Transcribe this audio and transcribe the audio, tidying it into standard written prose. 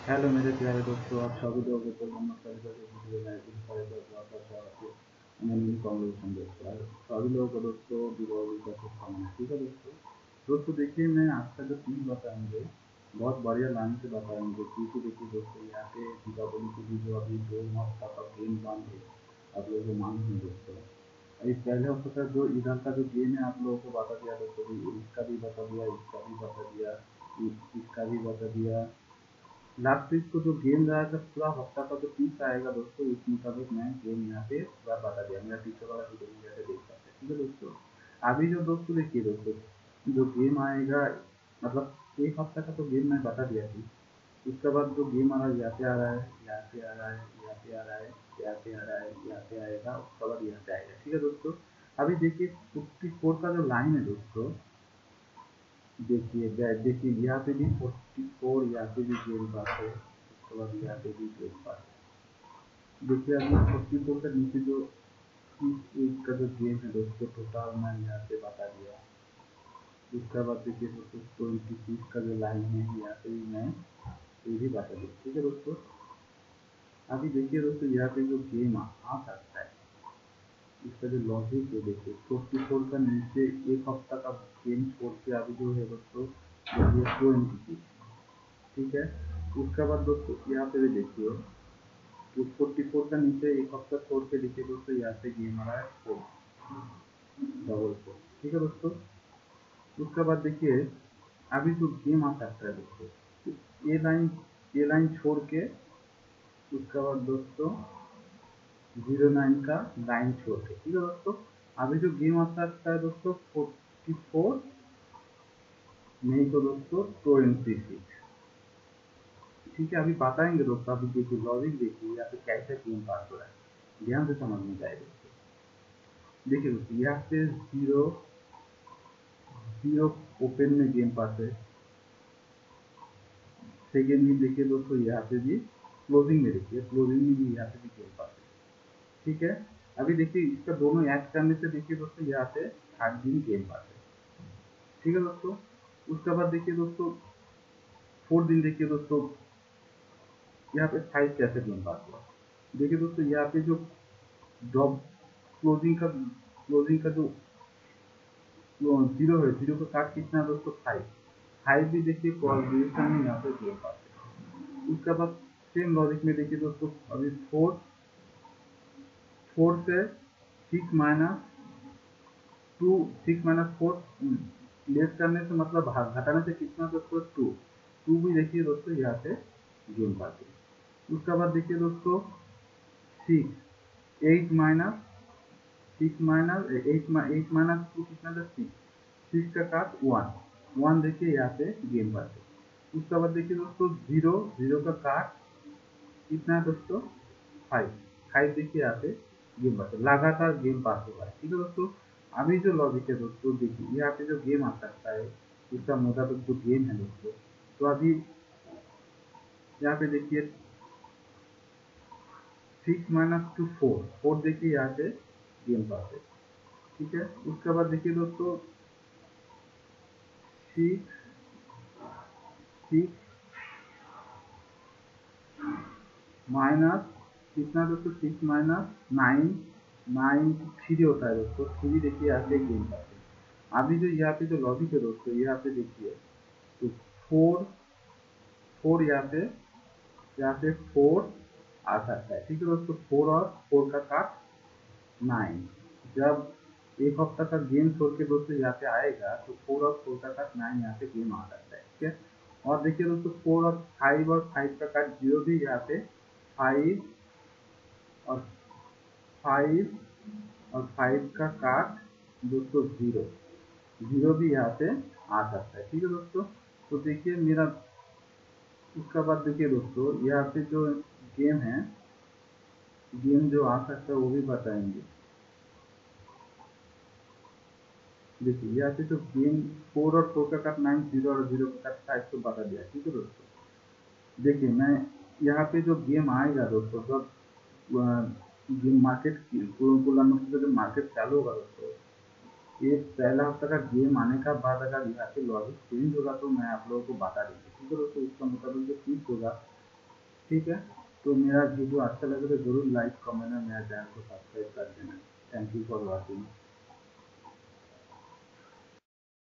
Hello मेरे प्यारे दोस्तों, आप सभी लोगों को नमस्कार। वीडियो में आपका स्वागत है। अनन्य कॉन्वर्सेशन दोस्तों, सभी लोगों को दोस्तों दीपावली का शुभकामनाएं। ठीक है दोस्तों, देखिए मैं आज का जो चीज़ बताएंगे बहुत बढ़िया लाइन से बताएंगे, क्योंकि देखिए दोस्तों यहाँ पे दीपावली के लिए जो अभी 2 हफ्ता का गेम बंद है, आप लोगों को मालूम है दोस्तों। अभी पहले हफ्ते का जो इधर का जो गेम है आप लोगों को बता दिया दोस्तों, इसका भी बता दिया, इसका भी बता दिया, इसका भी बता दिया। लास्ट वीक को जो गेम रहा था पूरा हफ्ता का जो पीस आएगा दोस्तों, उस मुताबिक मैं गेम यहाँ पे पूरा बता दिया। मेरा पीछे वाला वीडियो यहाँ पे देख सकते हैं। ठीक है दोस्तों, अभी जो दोस्तों देखिए दोस्तों, जो गेम आएगा मतलब एक हफ्ता का तो गेम मैं बता दिया थी। उसके बाद जो गेम आ रहा है यहाँ पे आ रहा है, यहाँ पे आ रहा है, यहाँ पे आ रहा है, यहाँ पे आ रहा है, यहाँ पे आएगा, उसके बाद यहाँ पे आएगा। ठीक है दोस्तों, अभी देखिए 54 का जो लाइन है दोस्तों, देखिए यहाँ पे भी 44, यहाँ पे भी गेम पास है, उसके बाद यहाँ पे भी गेम पास है। देखिए अभी 44 का नीचे जो इस एक का जो गेम है दोस्तों, टोटल मैं यहाँ पे बता दिया। उसके बाद देखिए दोस्तों 26 का जो लाइन है यहाँ पे भी मैं ये भी बता दिया। ठीक है दोस्तों, अभी देखिए दोस्तों यहाँ पे जो गेम आ सकता है, इसका जो लॉजिक है देखिए 44 का नीचे एक हफ्ता का गेम छोड़ के अभी जो है दोस्तों देखिए 26। ठीक है, उसके बाद दोस्तों यहाँ पे भी देखिए 44 का नीचे एक हफ्ता छोड़ के देखिए दोस्तों यहाँ पे गेम आ रहा है 4 डबल 4। ठीक है दोस्तों, उसके बाद देखिए अभी जो गेम आ सकता है दोस्तों, ये लाइन छोड़ के उसके बाद दोस्तों 09 का लाइन छोड़ के। ठीक है दोस्तों, अभी जो गेम आ सकता है दोस्तों 44 नहीं तो दोस्तों 26। ठीक है, अभी बताएंगे दोस्तों। अभी देखिए लॉजिक देखिए यहाँ पे कैसे गेम पास हो रहा है, ध्यान से समझ में जाएगा दोस्तों। देखिए दोस्तों यहाँ पे 0 ओपन में गेम पास है। सेकेंड में देखिए दोस्तों यहाँ पे भी क्लोजिंग में, देखिए क्लोजिंग में भी यहाँ पे भी गेम पास है। ठीक है, अभी देखिए इसका दोनों ऐड करने से देखिए दोस्तों यहाँ पे थर्ड दिन गेम पास है। ठीक है दोस्तों, उसके बाद देखिए दोस्तों 4 दिन देखिए दोस्तों यहाँ पे 5 कैसे गेम पास हुआ। देखिए दोस्तों यहाँ पे जो ड्रॉप क्लोजिंग का जो 0 है, 0 का काट कितना है दोस्तों 5। 5 भी देखिए कोऑर्डिनेशन में यहाँ पे गेम पास है। उसके बाद सेम लॉजिक में देखिए दोस्तों अभी 4 से 6 माइनस 2, 6 माइनस 4 लेस करने से मतलब घटाने से कितना दोस्तों 2 भी देखिए दोस्तों यहाँ पे गेम पास है। उसके बाद देखिए दोस्तों 6 8 माइनस 6 माइनस 8 माइनस 2 कितना था 6 का काट 1 देखिए यहाँ पे गेम पास है। उसके बाद देखिए दोस्तों 0 का काट कितना है दोस्तों 5 देखिए यहाँ पे गेम पास है, लगातार गेम पास हो रहा है। ठीक है दोस्तों, अभी जो लॉजिक है दोस्तों देखिए यहाँ पे जो गेम आ सकता है उसका मुताबिक जो गेम है दोस्तों, तो अभी यहाँ पे देखिए 6 माइनस 2 4 देखिए यहाँ पे गेम पास है। ठीक है, उसके बाद देखिए दोस्तों 6 माइनस कितना दोस्तों 6 माइनस 9 3 होता है दोस्तों, 3 देखिए यहाँ पे गेम पास है। अभी जो यहाँ पे जो लॉजिक है दोस्तों यहाँ पे देखिए तो 4 यहाँ पे 4 आ सकता है। ठीक है दोस्तों, 4 और 4 का काट 9, जब एक हफ्ता का गेम छोड़ के दोस्तों यहाँ पे आएगा तो 4 और 4 का काट 9 यहाँ पे गेम आ सकता है। ठीक है, और देखिए दोस्तों 4 और 5 का काट 0 भी यहाँ पे 5 और 5 का काट दोस्तों 0 भी यहाँ पे आ सकता है। ठीक है दोस्तों, तो देखिए मेरा उसका बाद देखिए दोस्तों यहाँ पे जो गेम है, गेम जो आ सकता है वो भी बताएंगे। देखिए यहाँ पे जो गेम 4 और 4 का काट 9, 0 और 0 का काट 5 तो बता दिया। ठीक है दोस्तों, देखिए मैं यहाँ पे जो गेम आएगा दोस्तों, जब गेम मार्केट का जो मार्केट चालू होगा दोस्तों, ये पहला हफ्ता का गेम आने का बाद अगर यहाँ पे लॉजिक चेंज होगा तो मैं आप लोगों को बता देंगे। ठीक है दोस्तों, उसका मुताबिक जो फीस होगा ठीक है, तो मेरा वीडियो अच्छा लगे तो जरूर लाइक कमेंट और मेरा चैनल को सब्सक्राइब कर देना। Thank you for watching.